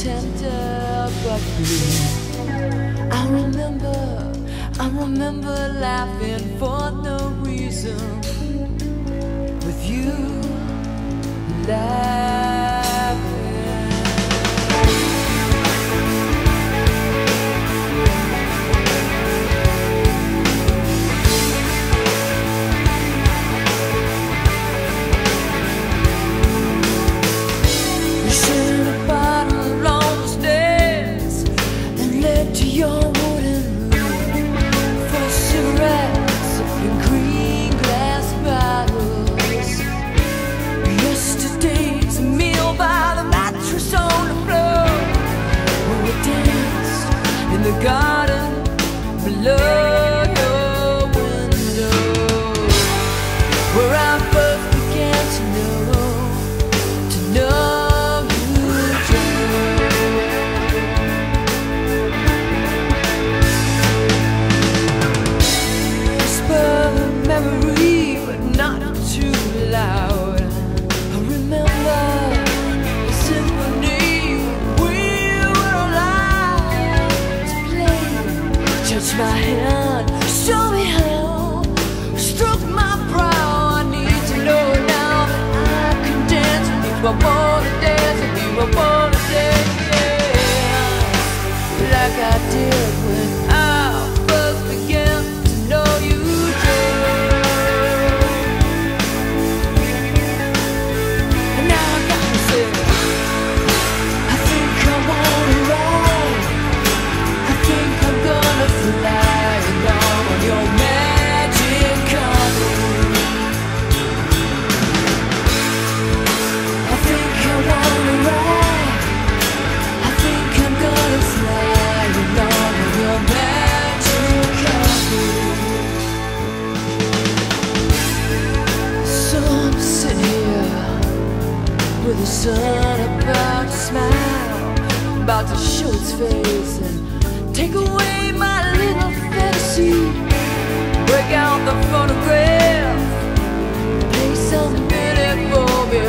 tender but blue. I remember laughing for no reason with you laughing. You shared a bottle on the stairs and led to your wooden room for cigarettes and green glass bottles. Yesterday's meal by the mattress on the floor, where we danced in the garden below your window, where I first began to know you, Joe. Whisper the memory, but not too loud. I remember the symphony we were alive to play. Touch my hand, show me how, stroke my brow. I need to know now that I can dance with you. I wanna dance with you. I wanna dance, like I did when I first began to know you, Joe. And now I gotta say, I think I wanna ride. I think I'm gonna fly along on your magic carpet. I think I wanna ride. I think I'm gonna fly along on your magic carpet. So I'm sitting here with the sun about to smile, about to show its face and take away my little fantasy. Break out the phonograph, play some minute for me